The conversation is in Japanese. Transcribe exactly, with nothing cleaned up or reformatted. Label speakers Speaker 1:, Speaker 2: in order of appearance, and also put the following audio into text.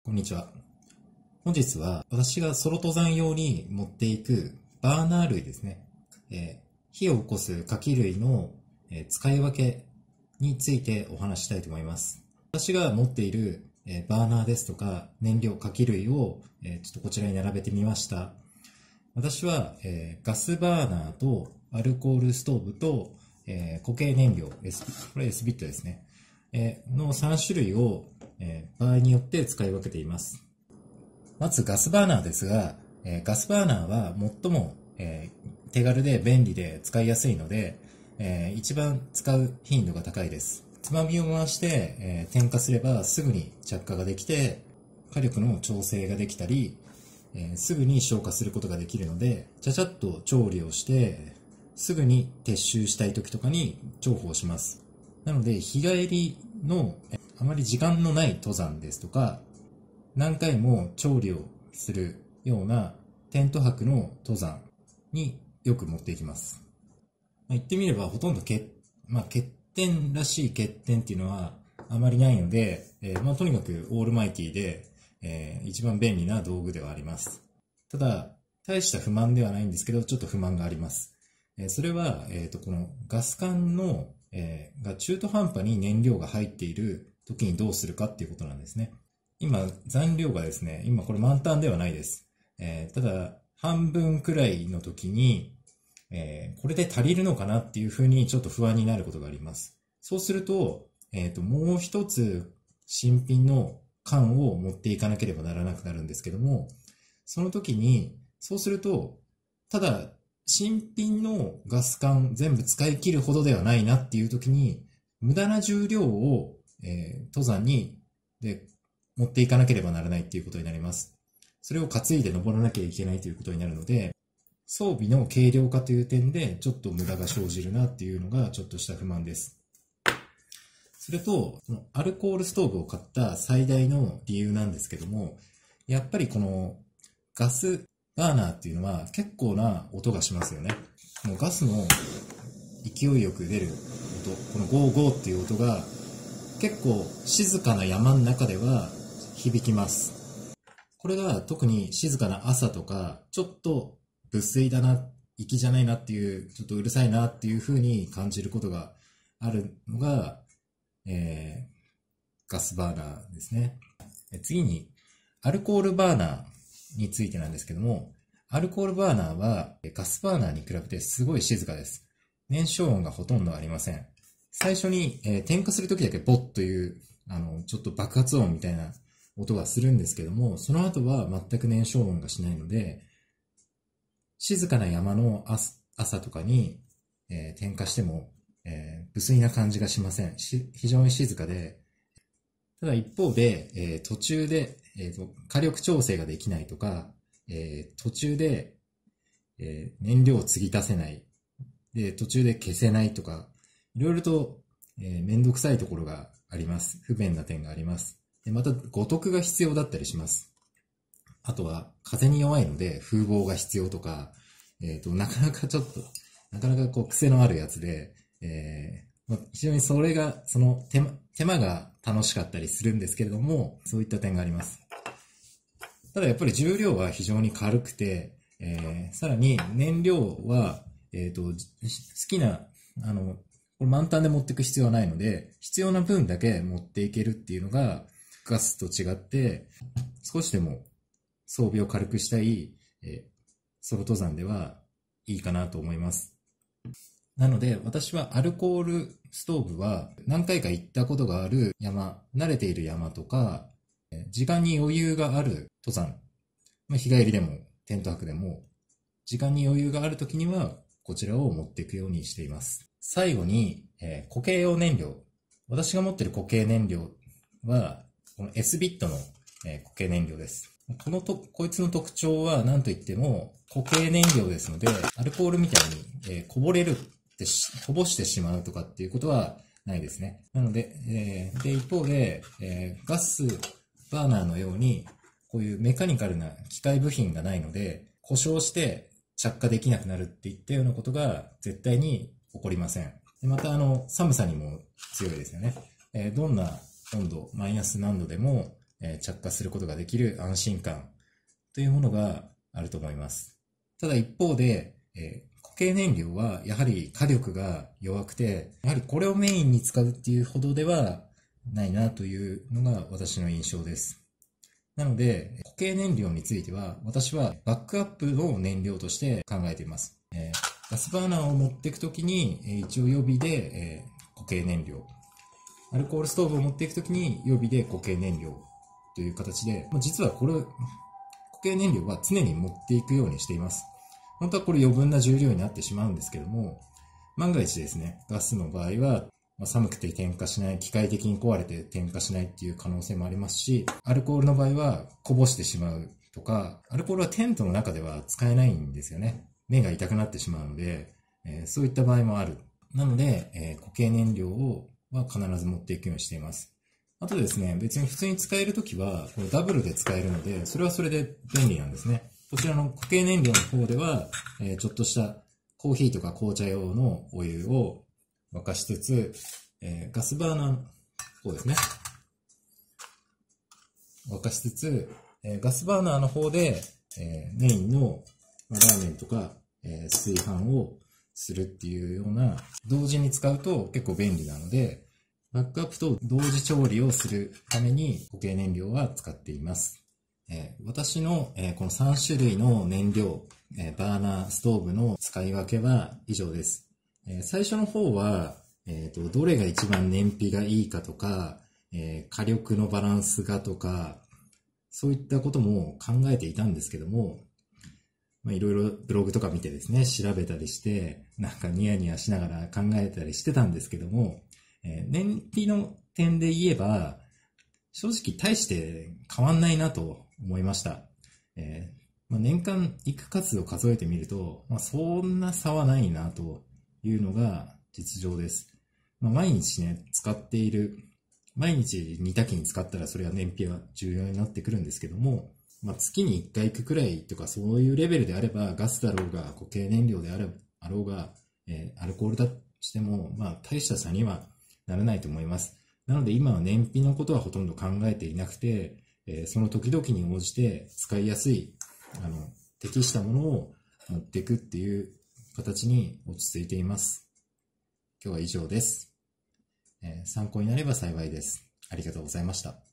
Speaker 1: こんにちは。本日は私がソロ登山用に持っていくバーナー類ですね。えー、火を起こす火器類の、えー、使い分けについてお話したいと思います。私が持っている、えー、バーナーですとか燃料火器類を、えー、ちょっとこちらに並べてみました。私は、えー、ガスバーナーとアルコールストーブと、えー、固形燃料、S、これ S ビットですね。えー、のさん種類をえー、場合によって使い分けています。まずガスバーナーですが、えー、ガスバーナーは最も、えー、手軽で便利で使いやすいので、えー、一番使う頻度が高いです。つまみを回して、えー、点火すればすぐに着火ができて、火力の調整ができたり、えー、すぐに消火することができるので、ちゃちゃっと調理をして、すぐに撤収したい時とかに重宝します。なので、日帰りのあまり時間のない登山ですとか、何回も調理をするようなテント泊の登山によく持っていきます。まあ、言ってみればほとんど欠、まあ、欠点らしい欠点っていうのはあまりないので、えーまあ、とにかくオールマイティで、えー、一番便利な道具ではあります。ただ、大した不満ではないんですけど、ちょっと不満があります。えー、それは、えーと、このガス管の、えー、が中途半端に燃料が入っている時にどうするかっていうことなんですね。今、残量がですね、今これ満タンではないです。えー、ただ、半分くらいの時に、えー、これで足りるのかなっていうふうにちょっと不安になることがあります。そうすると、えっと、もう一つ新品の缶を持っていかなければならなくなるんですけども、その時に、そうすると、ただ、新品のガス管全部使い切るほどではないなっていう時に、無駄な重量を、えー、登山にで持っていかなければならないっていうことになります。それを担いで登らなきゃいけないということになるので、装備の軽量化という点でちょっと無駄が生じるなっていうのがちょっとした不満です。それと、アルコールストーブを買った最大の理由なんですけども、やっぱりこのガスバーナーっていうのは結構な音がしますよね。もうガスの勢いよく出る音、このゴーゴーっていう音が結構静かな山の中では響きます。これが特に静かな朝とか、ちょっと無粋だな、息じゃないなっていう、ちょっとうるさいなっていう風に感じることがあるのが、えー、ガスバーナーですね。次に、アルコールバーナーについてなんですけども、アルコールバーナーはガスバーナーに比べてすごい静かです。燃焼音がほとんどありません。最初に、えー、点火するときだけボッという、あの、ちょっと爆発音みたいな音がするんですけども、その後は全く燃焼音がしないので、静かな山の朝とかに、えー、点火しても、えー、無粋な感じがしません。非常に静かで、ただ一方で、えー、途中で、えーと、火力調整ができないとか、えー、途中で、えー、燃料を継ぎ足せない、で、途中で消せないとか、いろいろと、えー、めんどくさいところがあります。不便な点があります。でまた、五徳が必要だったりします。あとは、風に弱いので、風防が必要とか、えっと、なかなかちょっと、なかなかこう、癖のあるやつで、えーまあ、非常にそれが、その手間、手間が楽しかったりするんですけれども、そういった点があります。ただやっぱり重量は非常に軽くて、えー、さらに燃料は、えっと、好きな、あの、これ満タンで持っていく必要はないので、必要な分だけ持っていけるっていうのが、ガスと違って、少しでも装備を軽くしたい、えー、ソロ登山ではいいかなと思います。なので、私はアルコールストーブは何回か行ったことがある山、慣れている山とか、時間に余裕がある登山、まあ、日帰りでもテント泊でも、時間に余裕があるときにはこちらを持っていくようにしています。最後に、えー、固形用燃料。私が持っている固形燃料は、この S ビットの、えー、固形燃料です。このと、こいつの特徴は何と言っても固形燃料ですので、アルコールみたいに、えー、こぼれるってし、こぼしてしまうとかっていうことはないですね。なので、えー、で、一方で、えー、ガスバーナーのように、こういうメカニカルな機械部品がないので、故障して着火できなくなるっていったようなことが絶対に起こりません。でまた、あの、寒さにも強いですよね。えー、どんな温度、マイナス何度でも、 えー着火することができる安心感というものがあると思います。ただ一方で、えー固形燃料はやはり火力が弱くて、やはりこれをメインに使うっていうほどではないなというのが私の印象です。なので、固形燃料については、私はバックアップの燃料として考えています。えー、ガスバーナーを持っていくときに、えー一応予備で、えー固形燃料。アルコールストーブを持っていくときに予備で固形燃料という形で、まあ実はこれ、固形燃料は常に持っていくようにしています。本当はこれ余分な重量になってしまうんですけども、万が一ですね、ガスの場合は、まあ寒くて点火しない、機械的に壊れて点火しないっていう可能性もありますし、アルコールの場合はこぼしてしまうとか、アルコールはテントの中では使えないんですよね。目が痛くなってしまうので、えーそういった場合もある。なので、えー固形燃料をは必ず持っていくようにしています。あとですね、別に普通に使えるときは、これダブルで使えるので、それはそれで便利なんですね。こちらの固形燃料の方では、えーちょっとしたコーヒーとか紅茶用のお湯を沸かしつつ、えーガスバーナーの方ですね。沸かしつつ、えーガスバーナーの方で、えーメインのまあラーメンとか、えー炊飯をするっていうような、同時に使うと結構便利なので、バックアップと同時調理をするために固形燃料は使っています。えー私の、えーこのさん種類の燃料、えーバーナー、ストーブの使い分けは以上です。えー最初の方は、えーと、どれが一番燃費がいいかとか、えー火力のバランスがとか、そういったことも考えていたんですけども、まあ、いろいろブログとか見てですね、調べたりして、なんかニヤニヤしながら考えたりしてたんですけども、えー燃費の点で言えば、正直大して変わんないなと思いました。えーまあ、年間育活を数えてみると、まあ、そんな差はないなというのが実情です。まあ、毎日ね、使っている、毎日煮炊きに使ったらそれは燃費は重要になってくるんですけども、まあ、月にいっかい行くくらいとかそういうレベルであれば、ガスだろうが固形燃料であれあろうが、えーアルコールだとしても、まあ、大した差にはならないと思います。なので今は燃費のことはほとんど考えていなくて、えーその時々に応じて使いやすい、あの、適したものを持っていくっていう形に落ち着いています。今日は以上です。えー参考になれば幸いです。ありがとうございました。